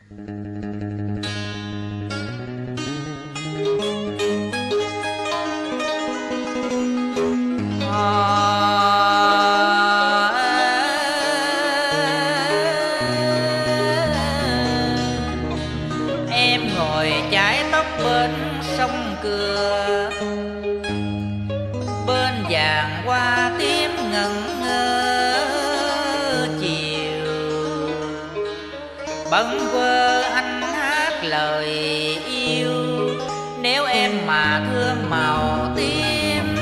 Em ngồi chải tóc bên sông Cưa, bên vàng hoa tím ngẩn ngơ chiều, bâng quơ anh hát lời yêu. Nếu em mà thương màu tím,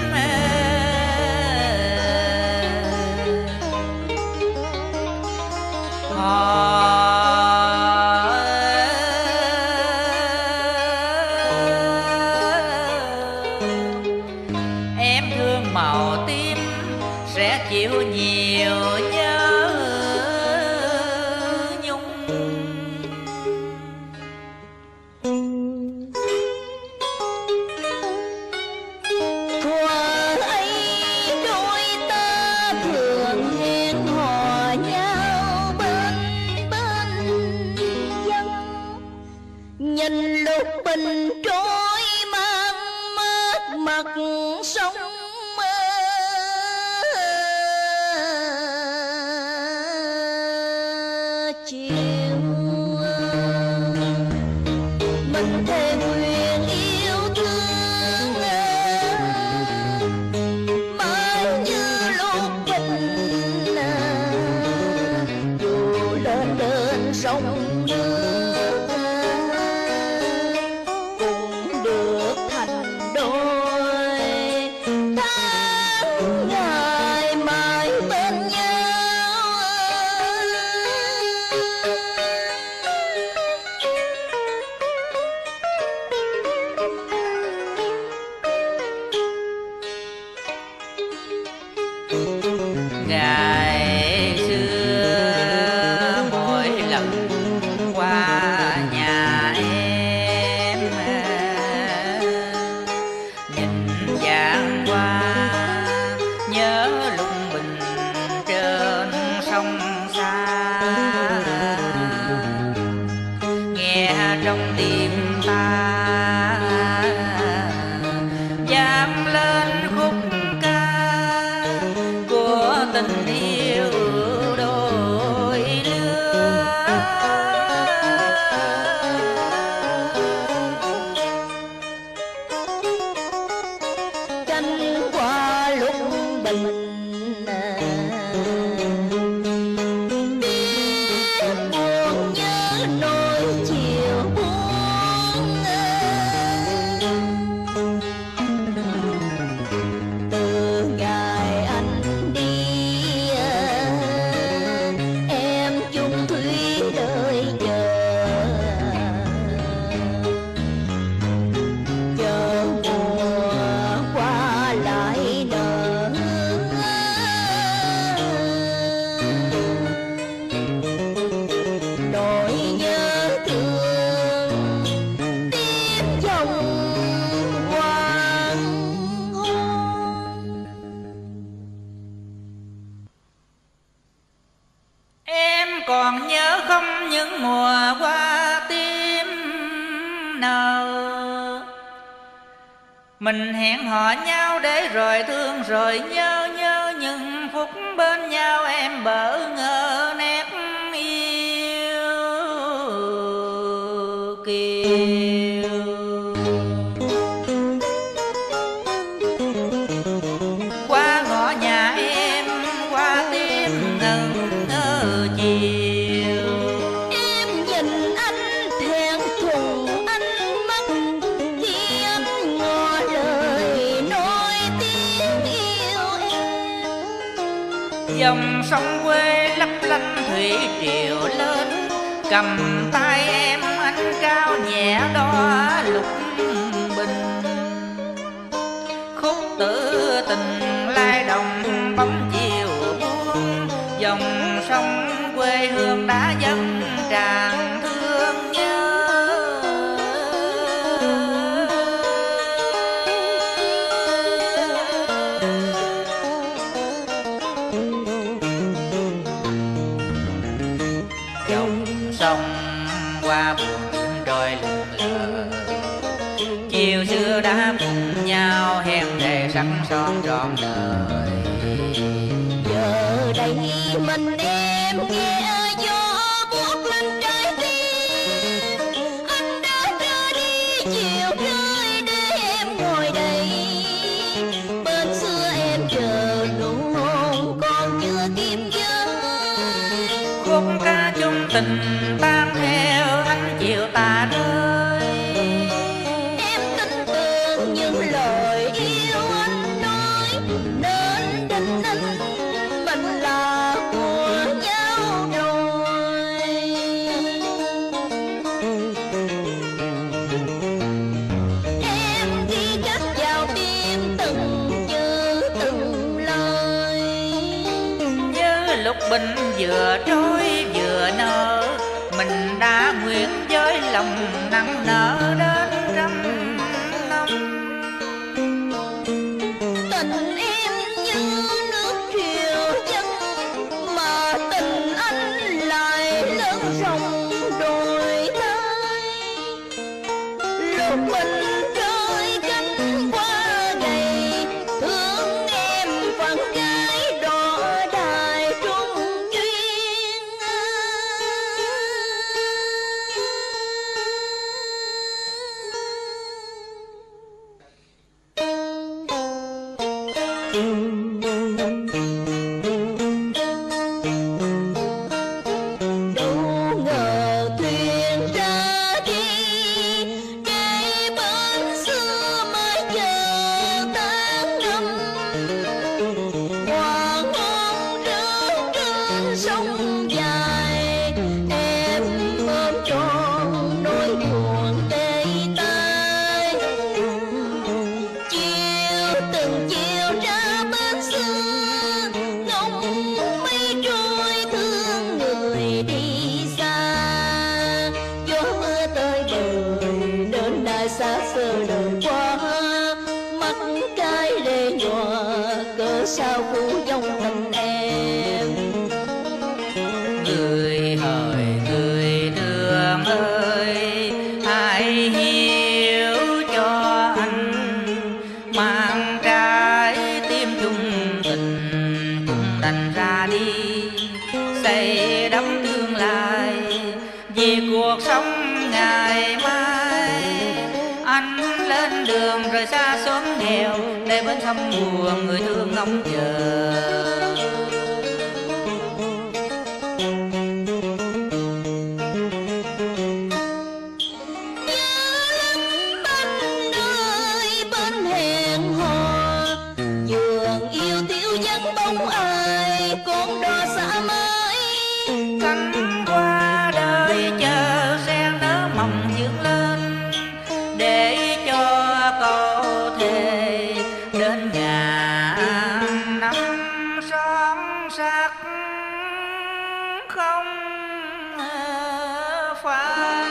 em thương màu tím sẽ chịu nhiều nhớ nhung. Thuở ấy đôi ta thường hẹn hò nhau bên dân, nhìn lúc bình trôi mang mát mặt sông chiều. Mình thề nguyện yêu thương mãi như lúc bình, dù lên đơn sông nước cũng được thành đôi. Tháng ngày mãi bên nhau, ngày xưa mỗi lần qua nhà em, nhìn vàng hoa nhớ lung bình trên sông xa, nghe trong tim ta dám lên khúc ca của tình yêu đôi lứa. cánh qua lúc bình biết buồn nhớ nỗi chiều buồn. Từ ngày anh đi em chung thủy đợi chờ mùa qua lại nở. Nỗi nhớ thương tiếp dòng hoàng hôn. Em còn nhớ không những mùa hoa tím nở, mình hẹn hò nhau để rồi thương rồi nhớ những phút bên nhau. Em bỡ ngỡ nét yêu kiều, qua ngõ nhà em hoa tím ngẩn ngơ chiều. Em nhìn anh thẹn thùng ánh mắt khi anh ngỏ lời nói tiếng yêu em. Dòng sông quê lấp lánh thủy triều lên, cầm tay em anh cao nhẹ đóa lục bình. Khúc tử tình lai đồng bóng chiều buông, dòng sông quê hương đã dâng tràn thương nhớ. Dòng sông qua buồn đêm trôi lượn lờ. Chiều xưa đã cùng nhau hẹn thề sắc son trọn đời. Giờ đây mình em nghe gió buốt lên trái tim. Anh đã ra đi chiều rơi để em ngồi đây. Bên xưa em chờ nụ hôn còn chưa kịp dâng. Khúc ca chung tình tan theo ánh chiều tà rơi. Em tin tưởng những lời yêu anh nói, nên đinh ninh mình là của nhau rồi. Em ghi khắc vào tim từng chữ từng lời. Nhớ lúc bình vừa trôi vừa nở, mình đã nguyện với lòng nặng nở đến trăm năm. Tình em như nước triều dâng, mà tình anh lại lớn sông đồi thay. Lúc mình rơi cánh hoa gầy, thương em phận gái đỏ đài trung duyên. Đâu ngờ thuyền ra đi, để bên xưa mới chờ tháng năm. Hoàng hôn rơi trên sông dài, em ôm trọn nỗi buồn tê tái. Chiều từng chiều ra bên xưa, ngóng mây trôi thương người đi xa. Gió mưa tới bời nên đã xa xưa đời qua. Mắt cái lệ nhòa cớ sao phủ dòng tình em. Người hỡi người thương ơi, hãy hiểu cho anh, mang trái tim chung tình cùng đành ra đi, xây đắp tương lai vì cuộc sống ngày mai. Anh lên đường rời xa xóm nghèo, để bên sông buồn người thương ngóng chờ. Bên nơi bên hẹn hò, giường yêu thiếu vắng bóng ai, con đò xa mới. Cánh qua đời chờ sen nở mộng dương lên, để cho câu thề đến ngàn năm son sắc không phai.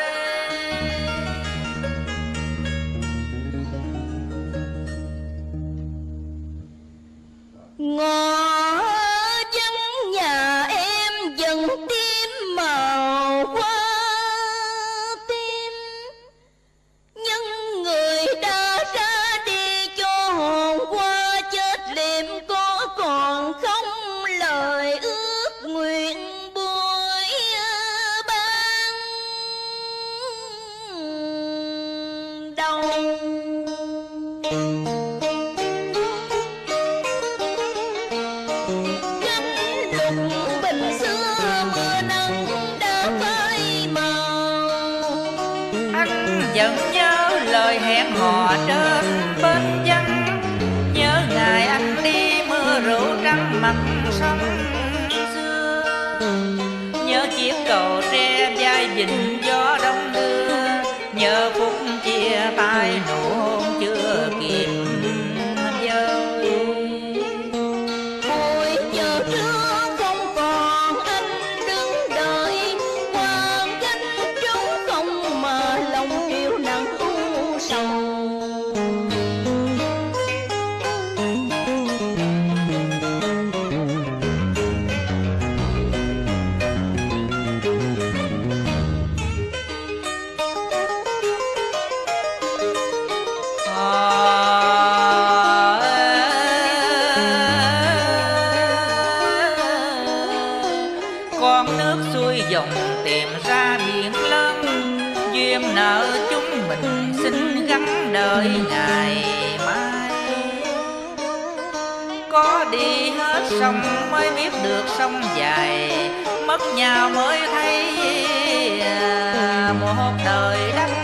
Ngõ vắng nhà em dần tím màu qua tim. Nhưng người đã ra đi cho hồn qua chết liệm, có còn không lời ước nguyện buổi ban đầu. Cánh lục bình xưa mưa nắng đã phai màu. Anh vẫn nhớ lời hẹn hò trên bên văn, nhớ ngày anh đi mưa rượu trắng mặt sông xưa. Nhớ chiếc cầu tre vai vịnh gió đông đưa, nhớ phút chia tay nụ hôn chưa kịp vơi. Hồi giờ trưa không còn anh đứng đợi, quang cánh trống không mà lòng yêu nặng u sầu. con nước xuôi dòng tìm ra biển lớn, duyên nợ chúng mình xin gắn đợi ngày mai. Có đi hết sông mới biết được sông dài, mất nhau mới thấy một đời đắng